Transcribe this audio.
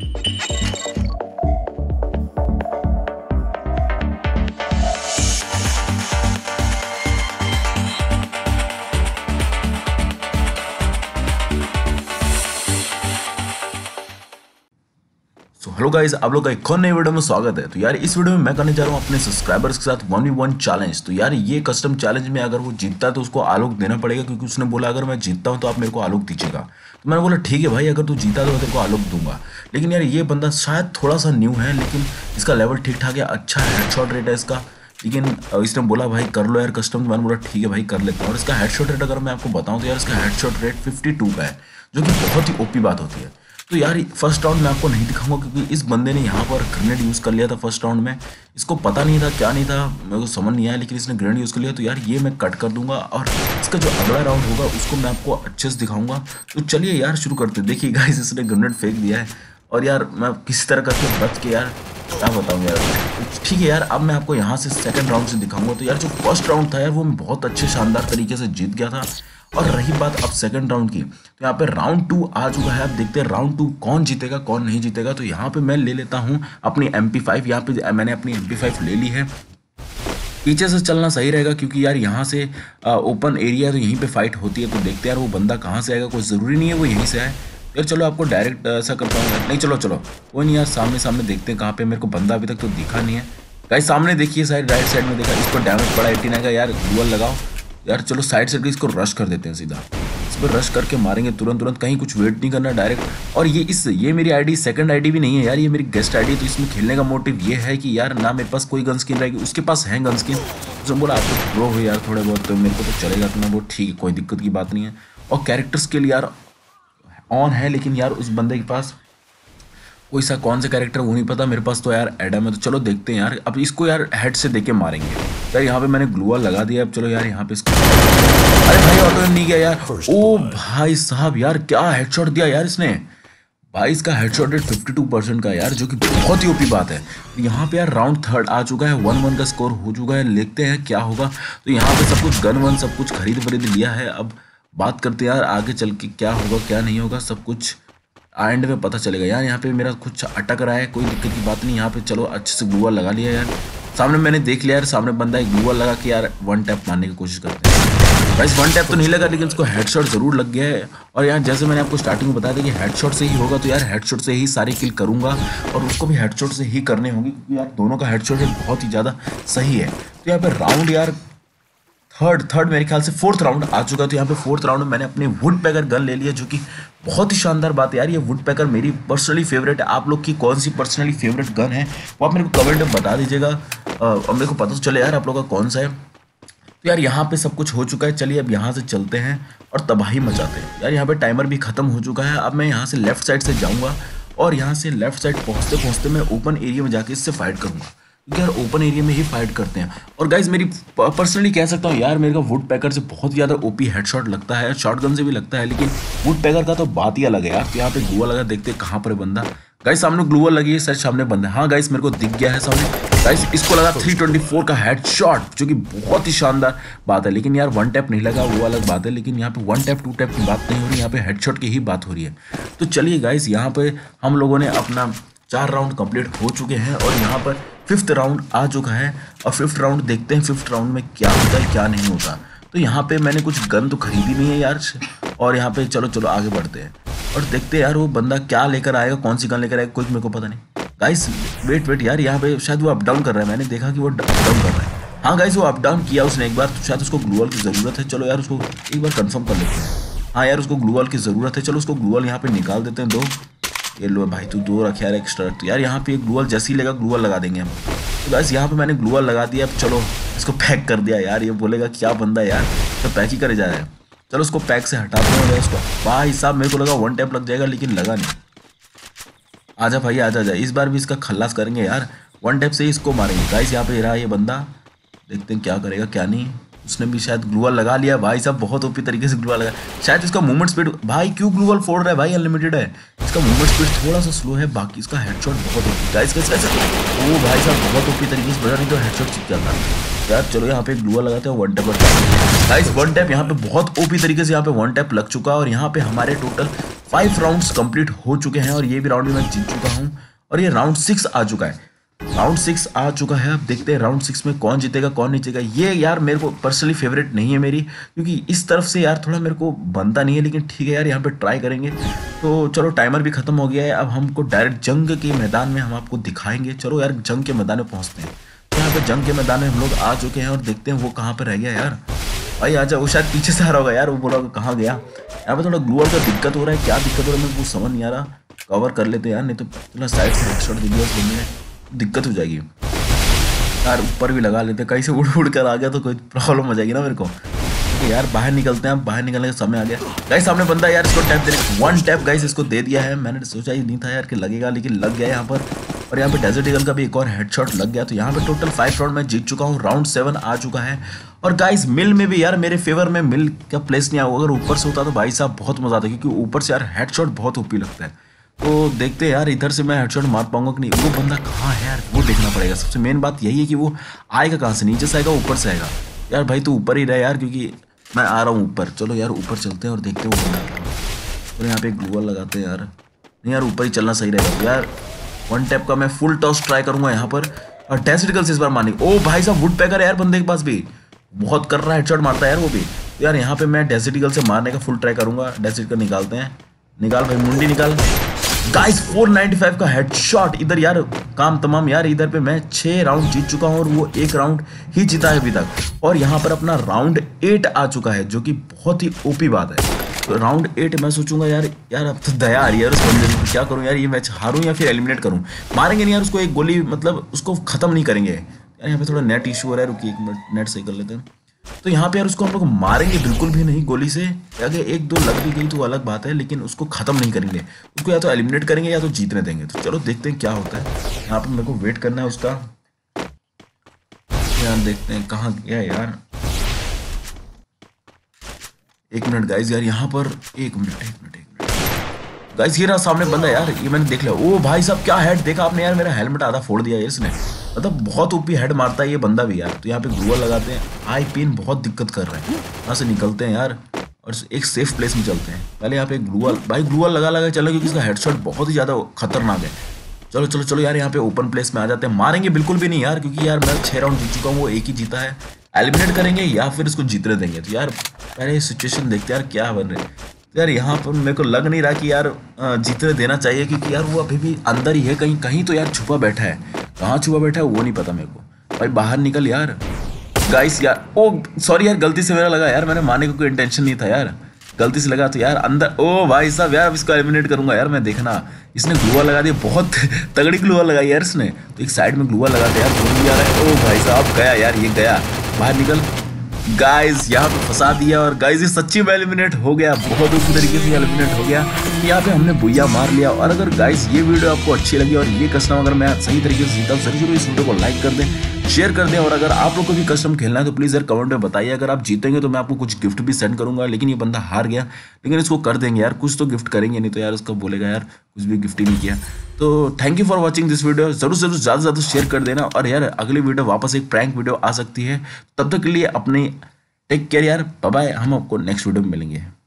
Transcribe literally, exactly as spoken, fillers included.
तो hello guys, आप लोग का एक और नई वीडियो में स्वागत है। तो यार इस वीडियो में मैं करने जा रहा हूँ अपने सब्सक्राइबर्स के साथ वन वी वन चैलेंज। तो यार ये कस्टम चैलेंज में अगर वो जीतता है तो उसको आलोक देना पड़ेगा, क्योंकि उसने बोला अगर मैं जीतता हूँ तो आप मेरे को आलोक दीजिएगा। तो मैंने बोला ठीक है भाई, अगर तू जीता तो मैं तेरे को आलोक दूंगा। लेकिन यार ये बंदा शायद थोड़ा सा न्यू है, लेकिन इसका लेवल ठीक ठाक है, अच्छा हेडशॉट रेट है इसका। लेकिन इसने बोला भाई कर लो यार कस्टम, मैंने बोला ठीक है भाई कर लेता हूँ। और इसका हेडशॉट रेट अगर मैं आपको बताऊँ तो यार इसका हेडशॉट रेट फिफ्टी टू का है, जो कि बहुत ही ओपी बात होती है। तो यार फर्स्ट राउंड में आपको नहीं दिखाऊंगा, क्योंकि इस बंदे ने यहाँ पर ग्रेनेड यूज़ कर लिया था फर्स्ट राउंड में। इसको पता नहीं था क्या नहीं था, मेरे को समझ नहीं आया, लेकिन इसने ग्रेनेड यूज़ कर लिया। तो यार ये मैं कट कर दूंगा और इसका जो अगला राउंड होगा उसको मैं आपको अच्छे से दिखाऊंगा। तो चलिए यार शुरू करते हैं। देखिए गाइस, इसने ग्रेनेड फेंक दिया है और यार मैं किसी तरह करके बच के यार क्या बताऊँ यार। ठीक है यार, अब मैं आपको यहाँ से सेकंड राउंड से दिखाऊंगा। तो यार जो फर्स्ट राउंड था यार वो मैं बहुत अच्छे शानदार तरीके से जीत गया था। और रही बात अब सेकंड राउंड की, तो यहाँ पे राउंड टू आ चुका है। अब देखते हैं राउंड टू कौन जीतेगा कौन नहीं जीतेगा। तो यहाँ पे मैं ले लेता हूँ अपनी एम पी फाइव। यहाँ पे मैंने अपनी एम पी फाइव ले ली है। पीछे से चलना सही रहेगा, क्योंकि यार यहाँ से ओपन एरिया है तो यहीं पे फाइट होती है। तो देखते हैं यार वो बंदा कहाँ से आएगा, कोई ज़रूरी नहीं है वो यहीं से आए। यार चलो आपको डायरेक्ट ऐसा करता हूँ, नहीं चलो चलो कोई नहीं यार, सामने सामने देखते हैं कहाँ पे। मेरे को बंदा अभी तक तो दिखा नहीं है। गाइस सामने देखिए, साइड राइट साइड में देखा, इसको डैमेज पड़ा एटी नाइन का। यार डुअल लगाओ यार, चलो साइड से इसको रश कर देते हैं सीधा। इस पर रश करके मारेंगे तुरंत तुरंत, कहीं कुछ वेट नहीं करना डायरेक्ट। और ये इस ये मेरी आईडी सेकंड आईडी भी नहीं है यार, ये मेरी गेस्ट आईडी। तो इसमें खेलने का मोटिव ये है कि यार ना मेरे पास कोई गन स्किन रहेगी, उसके पास है गन स्किन। तो बोला आप तो प्रो हो यार थोड़े बहुत, तो मेरे को तो चलेगा। तो मैं वो ठीक है, कोई दिक्कत की बात नहीं है। और कैरेक्टर्स के लिए यार ऑन है, लेकिन यार उस बंदे के पास कोई सा कौन सा कैरेक्टर वो नहीं पता। मेरे पास तो यार एडम है। तो चलो देखते हैं यार, अब इसको यार हेड से देके मारेंगे। यार यहाँ पे मैंने ग्लूअर लगा दिया। अब चलो यार यहाँ पे इसको, अरे भाई ऑटो नहीं गया यार। ओ भाई साहब यार क्या हेडशॉट दिया यार इसने। भाई इसका headshot rate fifty two percent का यार, जो कि बहुत ही ओपी बात है। यहाँ पे यार राउंड थर्ड आ चुका है, वन वन का स्कोर हो चुका है। देखते हैं क्या होगा। तो यहाँ पे सब कुछ गन वन सब कुछ खरीद वरीद लिया है। अब बात करते हैं यार आगे चल के क्या होगा क्या नहीं होगा, सब कुछ एंड में पता चलेगा। यार यहाँ पे मेरा कुछ अटक रहा है, कोई दिक्कत की बात नहीं। यहाँ पे चलो अच्छे से ग्लूअर लगा लिया यार। सामने मैंने देख लिया यार, सामने बंदा एक ग्लूअर लगा के यार वन टैप मारने की कोशिश करते हैं। गाइस वन टैप तो नहीं लगा, लेकिन उसको हेडशॉट जरूर लग गया है। और यार जैसे मैंने आपको स्टार्टिंग में बताया था कि हेडशॉट से ही होगा, तो यार हेडशॉट से ही सारी किल करूंगा और उसको भी हेडशॉट से ही करने होंगे, क्योंकि यार दोनों का हेडशॉट बहुत ही ज़्यादा सही है। तो यहाँ पे राउंड यार थर्ड थर्ड मेरे ख्याल से फोर्थ राउंड आ चुका है। तो यहाँ पे फोर्थ राउंड में मैंने अपने वुड पैकर गन ले लिया, जो कि बहुत ही शानदार बात है यार। ये वुड पैकर मेरी पर्सनली फेवरेट है। आप लोग की कौन सी पर्सनली फेवरेट गन है वो आप मेरे को कमेंट में बता दीजिएगा, और मेरे को पता तो चले यार आप लोग का कौन सा है। तो यार यहाँ पे सब कुछ हो चुका है। चलिए अब यहाँ से चलते हैं और तबाही मचाते हैं। यार यहाँ पे टाइमर भी खत्म हो चुका है। अब मैं यहाँ से लेफ्ट साइड से जाऊँगा और यहाँ से लेफ्ट साइड पहुँचते पहुँचते मैं ओपन एरिया में जाके इससे फाइट करूँगा, क्योंकि यार ओपन एरिया में ही फाइट करते हैं। और गाइज मेरी पर्सनली कह सकता हूँ यार, मेरे का वुड पैकर से बहुत ज़्यादा ओपी हेडशॉट लगता है, शॉटगन से भी लगता है, लेकिन वुड पैकर का तो बात ही अलग है यार। तो यहाँ पे ग्लूअर लगा, देखते हैं कहाँ पर बंदा। गाइस सामने ग्लूअर लगी है, सर सामने बंदा। हाँ गाइस मेरे को दिख गया है सामने। गाइस इसको लगा थ्री ट्वेंटी फोर का हेडशॉट, जो कि बहुत ही शानदार बात है। लेकिन यार वन टैप नहीं लगा, वो अलग बात है। लेकिन यहाँ पे वन टैप टू टैप की बात नहीं हो रही, यहाँ पे हेडशॉट की ही बात हो रही है। तो चलिए गाइस यहाँ पे हम लोगों ने अपना चार राउंड कंप्लीट हो चुके हैं और यहाँ पर फिफ्थ राउंड आ चुका है। और फिफ्थ राउंड देखते हैं फिफ्थ राउंड में क्या होता है क्या नहीं होता। तो यहाँ पे मैंने कुछ गन तो खरीदी नहीं है यार। और यहाँ पे चलो चलो आगे बढ़ते हैं और देखते हैं यार वो बंदा क्या लेकर आएगा, कौन सी गन लेकर आएगा, कुछ मेरे को पता नहीं। गाइस वेट वेट यार, यहाँ पे शायद वो अप डाउन कर रहा है। मैंने देखा कि वो अप डाउन कर रहा है। हाँ गाइस वो अप डाउन किया उसने एक बार, तो शायद उसको ग्लूअल की ज़रूरत है। चलो यार उसको एक बार कन्फर्म कर लेते हैं। हाँ यार उसको ग्लूअल की ज़रूरत है। चलो उसको ग्लूअल यहाँ पे निकाल देते हैं दो। ये लो भाई तू दो रख यार एक्स्ट्रा। तो यार यहाँ पे एक ग्लूअल जैसे ही लगा ग्लूअल लगा देंगे हम। तो गाइस यहाँ पे मैंने ग्लूअल लगा दिया। अब चलो इसको पैक कर दिया। यार ये बोलेगा क्या बंदा यार, तो पैक ही करे जा रहा है। चलो उसको पैक से हटा दूँगा इसको। भाई साहब मेरे को लगा वन टैप लग जाएगा, लेकिन लगा नहीं। आजा भाई आजा आजा, इस बार भी इसका खल्लास करेंगे यार, वन टैप से ही इसको मारेंगे। गाइस यहाँ पे रहा ये बंदा, देखते हैं क्या करेगा क्या नहीं। उसने भी शायद ग्लूअल लगा लिया। भाई साहब बहुत ओपी तरीके से ग्लूअल लगा। शायद इसका मूवमेंट स्पीड, भाई क्यों ग्लूअल फोड़ रहा है भाई, अनलिमिटेड है। इसका मूवमेंट स्पीड थोड़ा सा स्लो है, बाकी इसका हेडशॉट बहुत ओपी। गाइस कैसे कैसे ओ भाई साहब बहुत ओपी तरीके से बजा, नहीं तो हेडशॉट चिप जाता यार। चलो यहाँ पे ग्लूअल लगाते हैं, one tap guys one tap यहाँ पे बहुत ओपी तरीके से यहाँ पे वन टैप लग चुका है। और यहाँ पे हमारे टोटल फाइव राउंड्स कंप्लीट हो चुके हैं और ये भी राउंड भी मैं जीत चुका हूँ और ये राउंड सिक्स आ चुका है। राउंड सिक्स आ चुका है। अब देखते हैं राउंड सिक्स में कौन जीतेगा कौन नहीं जीतेगा। ये यार मेरे को पर्सनली फेवरेट नहीं है मेरी, क्योंकि इस तरफ से यार थोड़ा मेरे को बनता नहीं है, लेकिन ठीक है यार यहाँ पे ट्राई करेंगे। तो चलो टाइमर भी खत्म हो गया है। अब हमको डायरेक्ट जंग के मैदान में हम आपको दिखाएंगे। चलो यार जंग के मैदान में पहुँचते हैं। तो यहाँ पे जंग के मैदान में हम लोग आ चुके हैं और देखते हैं वो कहाँ पर रह गया यार। भाई आजा, वो शायद पीछे से आ रहा होगा यार, वो बोला कहाँ गया। यहाँ पे थोड़ा ग्लूअर का दिक्कत हो रहा है, क्या दिक्कत हो रहा है मेरे को समझ नहीं आ रहा। कवर कर लेते यार, नहीं तो थोड़ा साइड से हेडशॉट दे दिया उसको, दिक्कत हो जाएगी यार। ऊपर भी लगा लेते, कहीं से उड़ उड़ कर आ गया तो कोई प्रॉब्लम हो जाएगी ना मेरे को। तो यार बाहर निकलते हैं, अब बाहर निकलने का समय आ गया। गाइस सामने बंदा यार, इसको टैप देने, वन टैप गाइस इसको दे दिया है। मैंने सोचा ही नहीं था यार कि लगेगा, लेकिन लग गया यहाँ पर। और यहाँ पे डेजर्ट ईगल का भी एक और हेडशॉट लग गया। तो यहाँ पे टोटल फाइव राउंड मैं जीत चुका हूँ, राउंड सेवन आ चुका है। और गाइस मिल में भी यार मेरे फेवर में मिल का प्लेस नहीं आया। अगर ऊपर से होता तो भाई साहब बहुत मजा आता, क्योंकि ऊपर से यार हेडशॉट बहुत ओपी लगता है। तो देखते हैं यार इधर से मैं हेडशॉट मार पाऊंगा कि नहीं। वो बंदा कहाँ है यार, वो देखना पड़ेगा। सबसे मेन बात यही है कि वो आएगा कहाँ से, नीचे से आएगा ऊपर से आएगा। यार भाई तू ऊपर ही रहे यार, क्योंकि मैं आ रहा हूँ ऊपर। चलो यार ऊपर चलते हैं और देखते हैं वो बंदा कहाँ है। और यहाँ पे ग्लूअल लगाते हैं यार। नहीं यार ऊपर ही चलना सही रहेगा। तो यार वन टैप का मैं फुल टॉस ट्राई करूंगा यहाँ पर। और डेजर्ट से इस बार मारनी। ओ भाई साहब वुड पैकर है यार बंदे के पास भी, बहुत कर रहा है, हेडशॉट मारता है यार वो भी। तो यार यहाँ पे मैं डेजर्ट ईगल से मारने का फुल ट्राई करूंगा। डेजर्ट ईगल निकालते हैं, निकाल भाई मुंडी निकाल। गाइस फोर नाइंटी फाइव का हेडशॉट। इधर यार काम तमाम यार। इधर पे मैं छह राउंड जीत चुका हूँ और वो एक राउंड ही जीता है अभी तक। और यहाँ पर अपना राउंड एट आ चुका है, जो कि बहुत ही ओपी बात है। तो राउंड एट मैं सोचूंगा यार यार अब तो दया आ रही है यार उस बंदे को, क्या करूँ यार, ये मैच हारूं या फिर एलिमिनेट करूँ। मारेंगे नहीं यार उसको, एक गोली मतलब उसको खत्म नहीं करेंगे यार। यहाँ पे थोड़ा नेट इशू हो रहा है, रुकिए एक मिनट नेट सही कर लेते हैं। तो यहाँ पे यार उसको हम लोग मारेंगे बिल्कुल भी नहीं गोली से। अगर एक दो लग भी गई तो अलग बात है, लेकिन उसको खत्म नहीं करेंगे। उसको या तो एलिमिनेट करेंगे या तो जीतने देंगे। तो चलो देखते हैं क्या होता है। यहाँ पे मेरे को वेट करना है उसका। यार देखते हैं कहाँ गया यार। एक मिनट गाइज यार, यहाँ पर एक मिनट एक मिनट एक मिनट गाइज, ये रहा सामने बंदा यार, ये मैंने देख लिया। ओ भाई साहब क्या हेड देखा आपने यार, मेरा हेलमेट आधा फोड़ दिया है इसने। मतलब बहुत ऊपी हेड मारता है ये बंदा भी यार। तो यहाँ पे ग्लूअल लगाते हैं। आई पेन बहुत दिक्कत कर रहे हैं, यहाँ से निकलते हैं यार और एक सेफ प्लेस में चलते हैं। पहले यहाँ पे ग्लूअल, भाई ग्लूअल लगा लगा चलो, क्योंकि इसका हेडशॉट बहुत ही ज़्यादा खतरनाक है। चलो चलो चलो यार यहाँ पे ओपन प्लेस में आ जाते हैं। मारेंगे बिल्कुल भी नहीं यार, क्योंकि यार मैं छः राउंड जीत चुका हूँ, वो एक ही जीता है। एलिमिनेट करेंगे या फिर इसको जीतने देंगे। तो यार पहले सिचुएशन देखते यार क्या बन रहे हैं। तो यार यहाँ पर मेरे को लग नहीं रहा कि यार जीतने देना चाहिए, क्योंकि यार वो अभी भी अंदर ही है कहीं कहीं। तो यार छुपा बैठा है, कहाँ छुपा बैठा है वो नहीं पता मेरे को। भाई बाहर निकल यार। गाइस यार ओ सॉरी यार, गलती से मेरा लगा यार, मैंने मारने का कोई इंटेंशन नहीं था यार, गलती से लगा। तो यार अंदर, ओ भाई साहब यार इसको एलिमिनेट करूंगा यार मैं, देखना। इसने ग्लूअर लगा दिया, बहुत तगड़ी ग्लूअर लगाई यार इसने। तो एक साइड में ग्लूअर लगाते यार, गोली आ रहा है। ओ भाई साहब गया यार, ये गया, बाहर निकल। गाइस यहाँ पे फंसा दिया और गाइस ये सच्ची में एलिमिनेट हो गया, बहुत अच्छी तरीके से एलिमिनेट हो गया। यहाँ पे हमने बुया मार लिया। और अगर गाइस ये वीडियो आपको अच्छी लगी और ये कस्टम अगर मैं सही तरीके से जीता, जरूर इस वीडियो को लाइक कर दें, शेयर कर दें। और अगर आप लोग को भी कस्टम खेलना है तो प्लीज़ यार कमेंट में बताइए। अगर आप जीतेंगे तो मैं आपको कुछ गिफ्ट भी सेंड करूंगा। लेकिन ये बंदा हार गया, लेकिन इसको कर देंगे यार, कुछ तो गिफ्ट करेंगे, नहीं तो यार उसका बोलेगा यार कुछ भी गिफ्ट ही नहीं किया। तो thank you for watching this video. जरूर जरूर ज़्यादा से ज़्यादा शेयर कर देना। और यार अगली वीडियो वापस एक प्रैंक वीडियो आ सकती है, तब तक के लिए अपने टेक केयर यार, बाय बाय। हम आपको नेक्स्ट वीडियो में मिलेंगे।